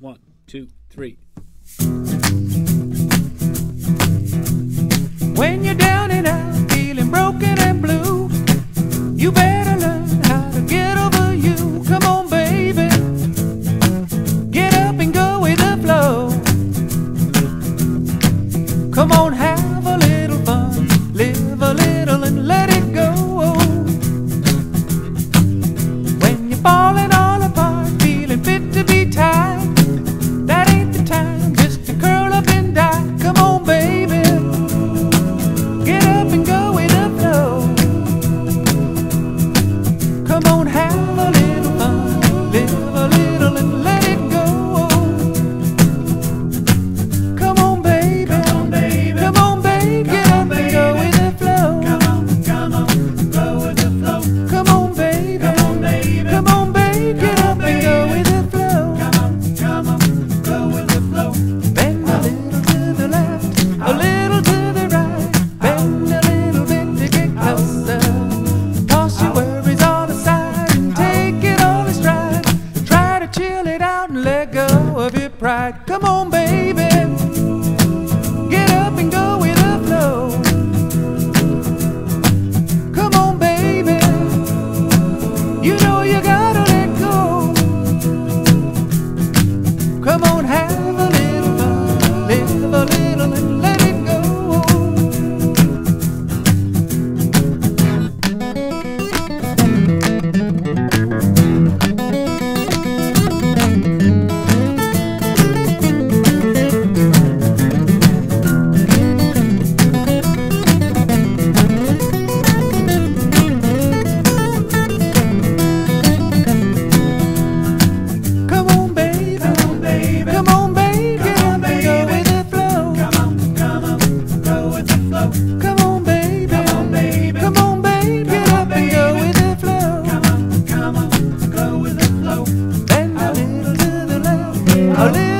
1, 2, 3. When you're down and out, feeling broken and blue, you better learn how to get over you. Come on, baby, get up and go with the flow. Come on, have a little fun, live a little and let it go. When you're falling all apart, feeling fit to be tied, that ain't the time just to curl up and die. Come on, baby, get up and go with the flow. Come on, have a little fun, live a little and let it go. Come on, baby, come on, baby, get up and go with the flow. Come on, go with the flow. Come on, baby, come on, baby, get up and go with the flow. Come on, go with the flow. Bend a little to the left, a little to the right, bend a little bit to get closer. Toss your worries all aside and take it all in stride. Try to chill it out and let go of your pride. Come on, baby, get up and go with the flow. Come on, baby, you know you gotta let go. Come on, have a little fun, live a little and let it go. Come on, baby, come on, baby, get up and go with the flow. Come on, go with the flow. Come on, baby, get up and go with the flow. Come on, go with the flow. Bend a little to the left, a little